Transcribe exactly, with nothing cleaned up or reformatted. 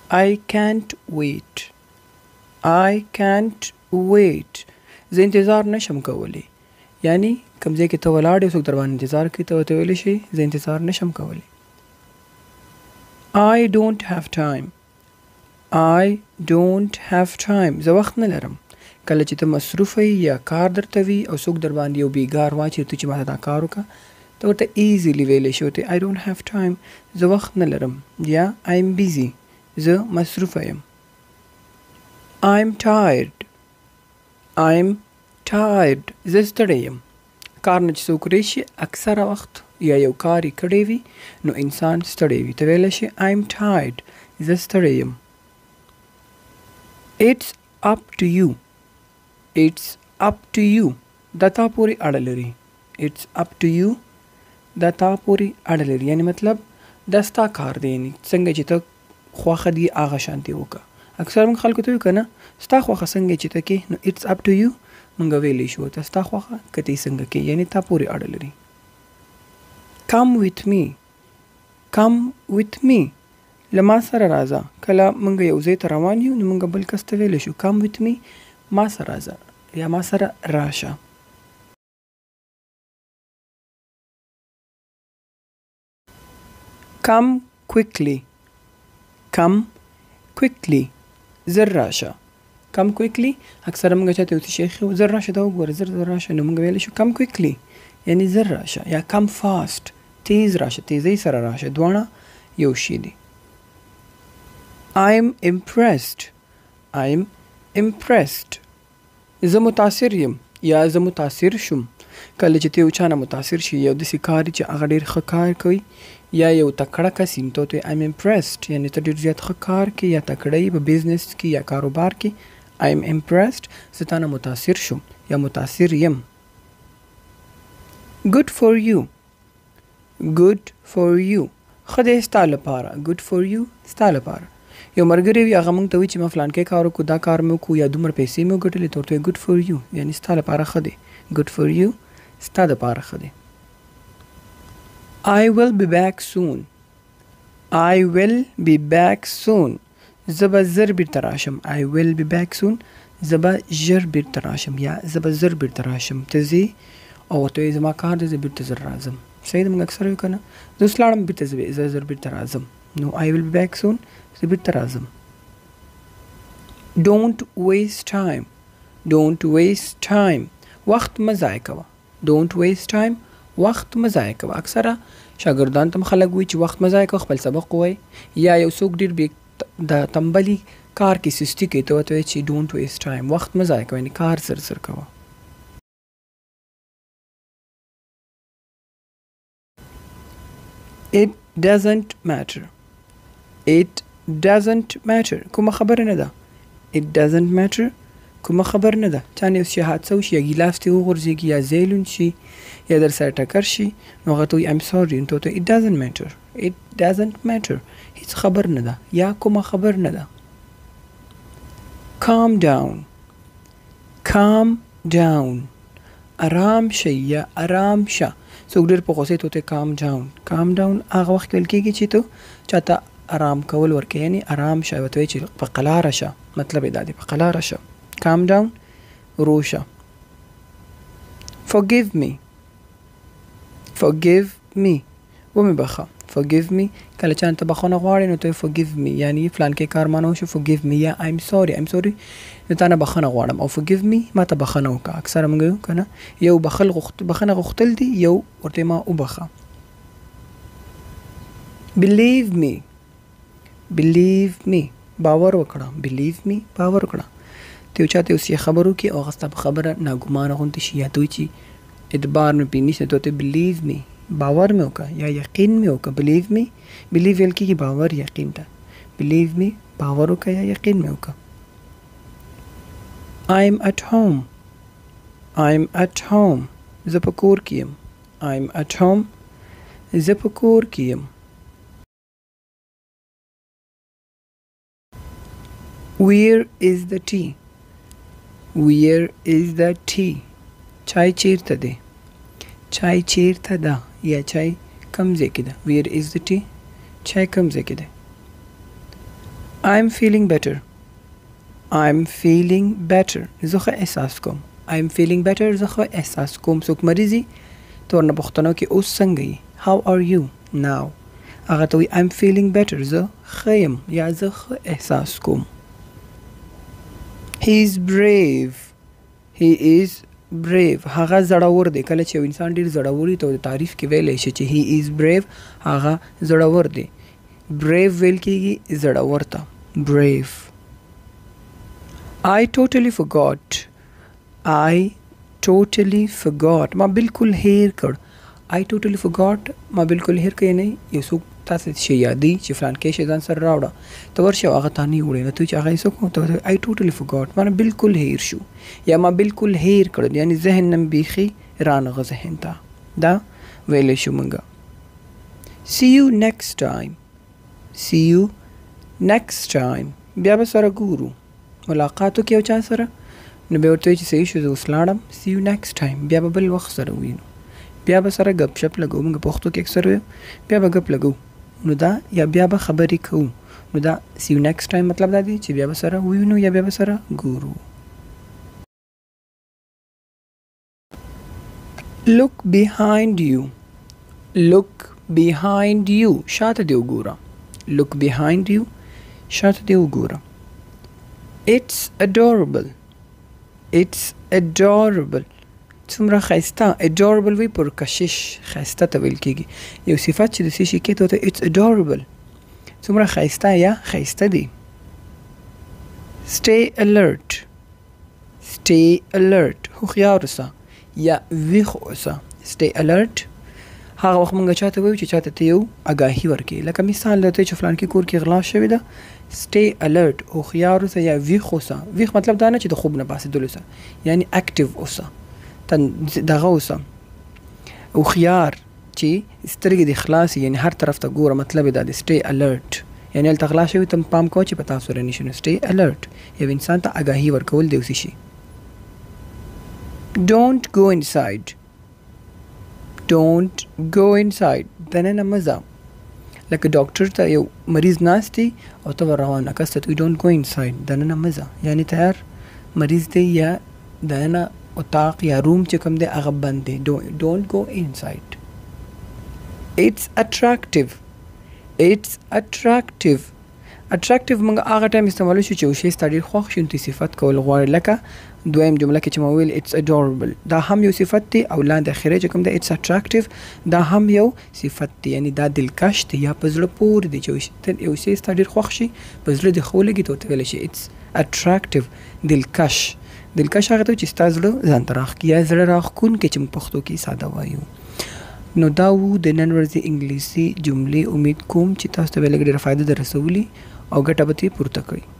I can't wait. I can't wait. زه انتظار نشم کولی. یعنی کوم ځای کې ته ولاړ یې څوک در باندې انتظار کوي ته ورته ویلی شي زه انتظار نشم کولی. I don't have time. I don't have time. زه وخت نه لرم. کله چې ته مصروف یې یا کار درته وي او څوک در باندې یو بیګار واچي ته چې ما ته دا کار وکړه ته ورته ایزیلی ویلی شي ورته I don't have time. زه وخت نه لرم یا I'm busy. زه مصروفه یم. I'm tired. I'm tired. زه ستړی یم. کار نه چې څوک راشي اکثره وخت یا یو کار یې کړی وي نو انسان ستړی وي ته ویلی شي I'm tired. زه ستړی یم. It's up to you. It's up to you. دا تا پورې اړه لري. It's up to you. دا تا پورې اړه لري یعنی مطلب دا ستا کار دی یعنی څنګه چې ته خوښه دي هغه شانتې وکړه. اکثر موږ خلکو ته وایو که نه ستا خوښه څنګه چې ته کې نو It's up to you موږ ویلی شو ته ستا خوښه که ته یې څنګه کې یعنی تا پورې اړه لري. Come with me. Come with me. له ما سره راځه. کله موږ یو ځای ته روان یو نو موږ بل کس ته ویلی شو Come with me. ما سره راځه یا ما سره راشه. Come quickly. Come quickly. زر راشه. Come quickly. اکثر موږ چاته یو څه شی ښیو زر راشه دا وګوره زر زر راشه نو موږ ویلی شو Come quickly یعنی زر راشه یا Come fast. تیز راشه تیزی سره راشه دواړه یو شی دي. I'm impressed. I'm impressed. زه متاثر یم یا زه متاثر شوم. کله چې ته یو چا نه متاثر شي یو داسې کار چې هغه ډېر ښه کار کوي یا یو تکړه کس یي نو ته ورته I'm impressed یعنې ته ډېر زیات ښه کار کوي یا تکړه یي په بزنس کې یا کاروبار کې I'm impressed زه تا نه متاثر شوم یا متاثر یم. Good for you. Good for you. ښه دی ستا لپاره. Good for you ستا لپاره. یو ملګری وي هغه موږ ته وایي چې ما فلانکی کار وکړو دا کار مې وکړو یا دومره پیسې مې وګټلې ته ورته وایي Good for you یعنې ستا لپاره ښه دی. Good for you ستا دپاره ښه دی. I will be back soon. I will be back soon. زه به زر بیرته راشم. I will be back soon. زه به ژر بیرته راشم یا زه به زر بیرته راشم. ته ځې او ورته وایي زما کار دی زه بیرته زر راځم. صحیح ده موږ اکثر وایو که نه زه اوس لاړم بیرته زه زر بیرته راځم نو I will be back soon زه بیرته راځم. Don't waste time. Don't waste time. وخت مه ضایع کوه. Don't waste time. وخت مه ضایع کوه. اکثره شاګردانو ته هم خلک وایي چې وخت مه ضایع کوه خپل سبق ووایه یا یو څوک ډېر بې د تنبلي کار کې سستي کوي ته ورته وایي چې Don't waste time. وخت مه ضایع کوه یعنې کار زر زر کوه. It doesn't matter. It doesn't matter. کومه خبره نه ده. It doesn't matter. کومه خبر نه ده. چا نه یو شي حادثه وشي یا ګیلاس دې وغورځېږي یا ځای لوند شي یا در سره ټکر شي نو هغه ته وایي I'm sorry نو ته ورته It doesn't matter. It doesn't matter. هیڅ خبر نه ده یا کومه خبر نه ده. Calm down. Calm down. ارام شي یا ارام شه. څوک ډېر په غوسې ته ورته Calm down. Calm down هغه وخت ویل کېږي چې ته چاته ارام کول ورکوې یعنې ارام شه ورته وایي چې په قلاره شه مطلب یې دا دی په قلاره شه. Calm down. روشه. Forgive me. Forgive me. ومې بخښه. Forgive me. کله چې ته بخښنه غواړې نو ته Forgive me یعنې فلانکی کار ما نه وشو Forgive me یا I'm sorry. I'm sorry نو تا نه بخښنه غواړم او Forgive me ما ته بخښنه وکړه. اکثره موږ یو که نه یو بخښل بخښنه غوښتل دي یو ورته ما وبخښه. Believe me. Believe me. باور وکړه. Believe me. باور وکړه. ته یو چاته اوس یې خبر وکړي او هغه ستا په خبره ناګمانه غوندې شي یا ته وایي چې اعتبار مې پرې نیسي ته ورته Believe me. باور مې وکړه یا یقین مې وکړه. Believe me. Believe ویل کېږي باور یقین ته. Believe me. باور وکړه یا یقین مې وکړه. I'm at home. I'm at home. زه په کور کې یم. I'm at home. زه په کور کې یم. Where is the tea? Where is the tea? چای چیرته دی؟ چای چیرته ده یا چای کوم ځای کې ده؟ Where is the tea? چای کوم ځای کې ده؟ I'm feeling better. I'm feeling better. زه ښه احساس کوم. I'm feeling better. زه ښه احساس کوم. څوک مریض ته ورنه پوښتنه وکړي اوس څنګه یې؟ How are you now? هغه ته وایي I'm feeling better. زه ښه یم یا زه ښه احساس کوم. He is brave. He is brave. هغه زړور دی. کله چې یو انسان ډېر زړور وي ته د تعریف کې ویلی شي چې he is brave. هغه زړور دی. brave ویل کېږي زړور ته. brave. I totally forgot. I totally forgot. ما بالکل هیر کړ. I totally forgot. ما بالکل هیر کړی نه یو څوک تاسو شي یادي چې فلان کې شي ځان سره راوړه ته ورشه هغه ته نه وړي نو ته چې هغه یې څوک ته I totally forgot. ما بالکل هیر شو یا ما بالکل هیر کړ یعنی ذهن نم بیخي رانغه ذهن ته دا ویلې شو مونږه. See you next time. See you next time. بیا به سره ګورو ملاقاتو کې یو چا سره نو بیا ورته چې صحیح شو زه اوس لاړم. See you next time. بیا به بل وخت سره وینو بیا به سره ګپ شپ لګو موږ پښتو کې اکثر بیا به ګپ لګو نو دا یا بیا به خبرې کوو نو دا see you next time مطلب دا دی چې بیا به سره وینو یا بیا به سره ګورو. Look behind you. Look behind you. شاته دی وګوره. Look behind you. شاته دی وګوره. It's adorable. It's adorable. څومره ښایسته. adorable وی پر کشش ښایسته ته ویل کېږي یو صفت چې د څه شي کې ته it's adorable څومره ښایسته یا ښایسته دی. stay alert. stay alert. هوښیار اوسه یا ویښ اوسه. stay alert هغه وخت مونږ چاته وایو چې چاته ته یو اګاهي ورکړي لکه مثال درته چې فلان کې کور کې غلا شوې ده. stay alert هوښیار اوسه یا ویښ اوسه. ویښ مطلب دا نه چې د خوب نه پاڅېدل اوسه یعنی active اوسه دغه اوسه هوښیار چې سترګې دې خلاصې یعنی هر طرف ته ګوره مطلب یې دا دی stay alert یعنی هلته غلا شوي ته پام کوه چې په تاسو رانشي نو stay alert یو انسان ته اګاهي ورکول دی اوسې شي. don't go inside. don't go inside دننه مه ځه لکه ډاکټر ته یو مریض ناست دی او ته ور روان کس ته don't go inside دننه مه ځه یعنی تیار مریض دی یا دننه اتاق یا روم چې کوم دی هغه بند دی. don't go inside. it's attractive. it's attractive. attractive موږ هغه ټایم استعمالو شو چې یو شی ستا ډېر خوښ شي نو ته صفت کول غواړې لکه دویم جمله کې چې ما ویل it's adorable دا هم یو صفت دی او لاندې اخرې چې کوم دی it's attractive دا هم یو صفت دی یعنی دا دلکش دی یا په زړه پورې دی چې یو شی ستا ډېر خوښ شي په زړه دې ښه ولګي ته ورته ویلی شي it's attractive دلکش. دلکش هغه ته چې ستا زړه ځان ته راښکي یا زړه راښکونکی چې موږ پښتو کې ساده وایو. نو دا وو د نن ورځې انګلیسي جملې. امید کوم چې تاسو ته به لږ ډېره فایده در رسولي او ګټه به ترې پورته کړئ.